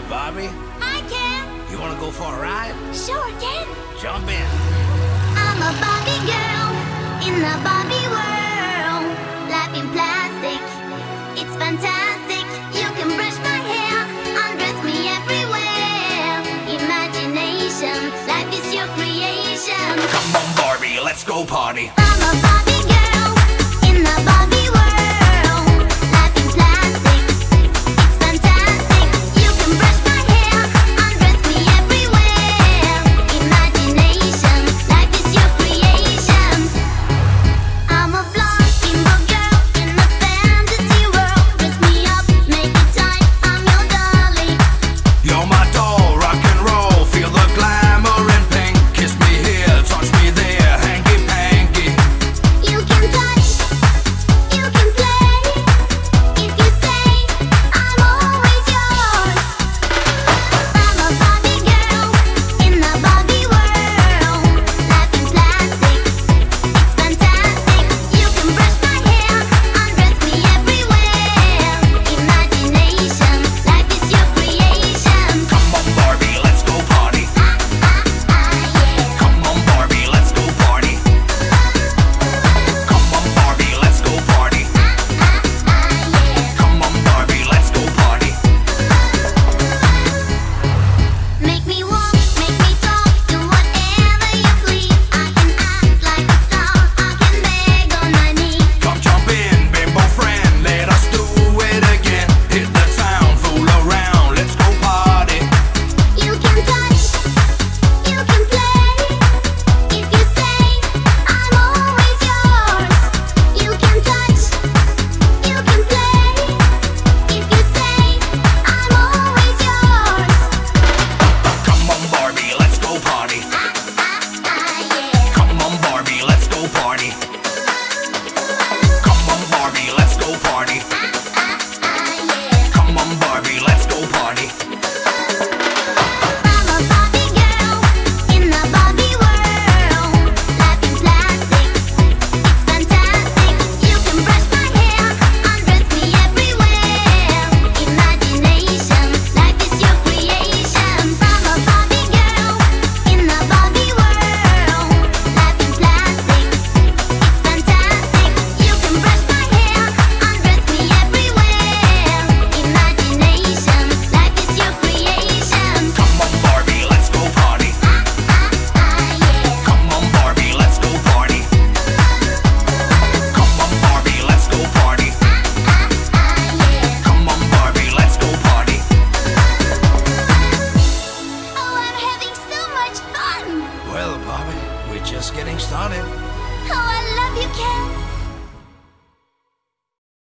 Barbie, Hi, Ken. you wanna go for a ride? Sure, Ken. Jump in. I'm a Barbie girl in the Barbie world. Life in plastic, it's fantastic. You can brush my hair, undress me everywhere. Imagination, life is your creation. Come on, Barbie, let's go party. I'm a Barbie girl in the Barbie world. Life in plastic, it's fantastic. You can brush my hair, undress me everywhere. Imagination, life is your creation. I'm a blonde steamboat girl in a fantasy world. Dress me up, make it tight, I'm your dolly. You're my doll, rock and roll. Feel the glamour and pink. Kiss me here, touch me there, hanky panky. You can touch, you can play. If you say I'm always yours. I'm a Barbie girl in the Barbie world. Life in plastic, it's fantastic. You can brush my hair, undress me everywhere. Imagination, life is your creation. Come on, Barbie, let's go party. Yeah. Come on, Barbie, let's go party. Come on, Barbie, let's go party. Yeah. Come on, Barbie, let's go party. Make me walk, make me talk, do whatever you please. I can act like a star, I can beg on my knees. Come jump in, bimbo friend, let us do it again. Hit the town, fool around, let's go party. You can touch, you can play. If you say I'm always yours. You can touch, you can play. If you say I'm always yours. Come on, Barbie, let's go party. Yeah. Come on, Barbie, let's go party. Come on, Barbie, let's go party. Yeah. Come on, Barbie, let's go party. I'm a Barbie girl in the Barbie world. Life in plastic, it's fantastic. You can brush my hair, undress me everywhere. Imagination, life is your creation. I'm a Barbie girl in the Barbie world. Life in plastic, it's fantastic. You can brush my hair, undress me everywhere. Imagination, life is your creation. Come on, Barbie, let's go party. Yeah. Come on, Barbie, let's go party. Come on, Barbie, let's go party. Yeah. Come on, Barbie, let's go party. Oh, I'm having so much fun. Well, Barbie, we're just getting started. Oh, I love you, Ken.